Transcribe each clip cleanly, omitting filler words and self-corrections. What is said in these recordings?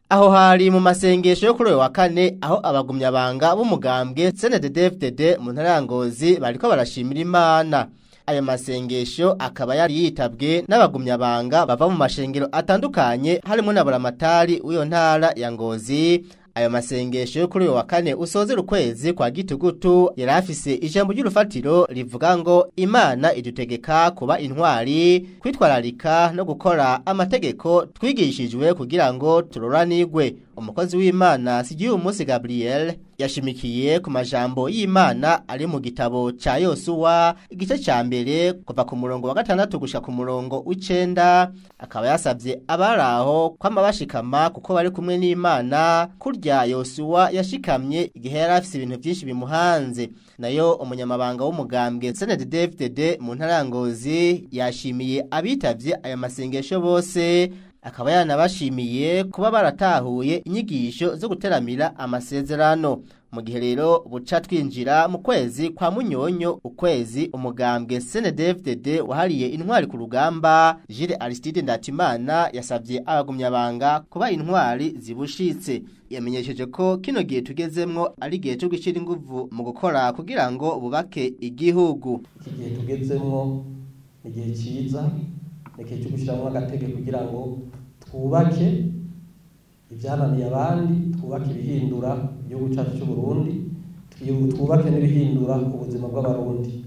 Aho hari mu masengesho yo kuri uyu wa kane aho abagumyabanga b'umugambwe CNDD-FDD mu ntara ya Ngozi bariko barashimira Imana. Ayo masengesho akaba yari yitabwe n'abagumyabanga bava mu mashengero atandukanye harimo na buramatari w'iyo ntara ya Ngozi. Ayo masengesho yo kuri uyu wa kane usozera ukwezi kwa Gitugutu yari afise ijambo ry'urufatiro rivuga ngo Imana idutegeka kuba intwari, kwitwararika no gukora amategeko twigishijwe kugira ngo turoranirwe. Umukozi w'Imana Sigiyumunsi Gabriel yashimikiye ku majambo y'Imana ari mu gitabo ca Yosuwa igice ca mbere kuva ku murongo wa 6 gushika ku murongo w'9. Akaba yasavye abaraho kwama bashikama kuko bari kumwe n'Imana. Kurya Yosuwa yashikamye igihe yari afise ibintu byinshi bimuhanze. Nayo umunyamabanga w'umugambwe CNDD-FDD mu ntara ya Ngozi yashimiye abitavye aya masengesho bose. Akaba yanabashimiye kuba baratahuye inyigisho zo guteramira amasezerano. Mu gihe rero buca twinjira mu kwezi kwa Munyonyo, ukwezi umugambwe CNDD-FDD wahariye intwari ku rugamba, Jules Aristide Ndatimana yasavye abagumyabanga kuba intwari zibushitse. Yamenyesheje ko kino gihe tugezemwo ari gihe cyo gishira inguvu mu gukora kugira ngo bubake igihugu. Iki gihe tugezemwo ni gihe ciza, ni gihe cyo gushiramwo agatege kugira ngo twubake ivyananiye abandi, twubake ibihindura igihugu cyacu cy'u Burundi, twubake n'ibihindura ubuzima bw'abarundi.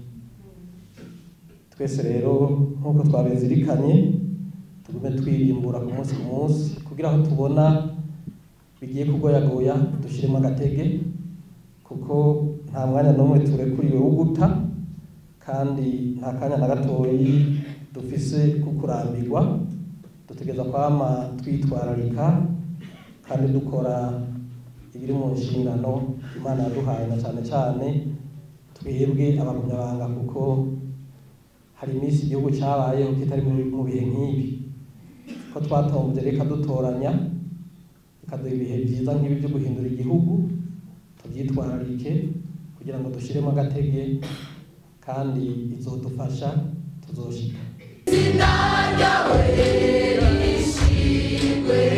Twese rero nk'uko twabizirikanye tugume twirimbura ku munsi kugira aho tubona bigiye kugoyagoya dushiremo agatege, kuko nta mwanya n'umwe turekuriwe wo guta kandi nta kanya na gatoyi dufise kukurambirwa. Dutegeza kwama twitwararika kandi dukora ibiri mu nshingano Imana yaduhaye, na cyane cyane twebwe abagumyabanga, kuko hari iminsi igihugu cyabayeho kitari mu bihe nk'ibi, ko twatombye reka dutoranya ikaduha ibihe byiza nk'ibi byo guhindura igihugu. Tubyitwararike kugira ngo dushiremo agatege kandi izodufasha tuzoshika. Sinajya we ishigwe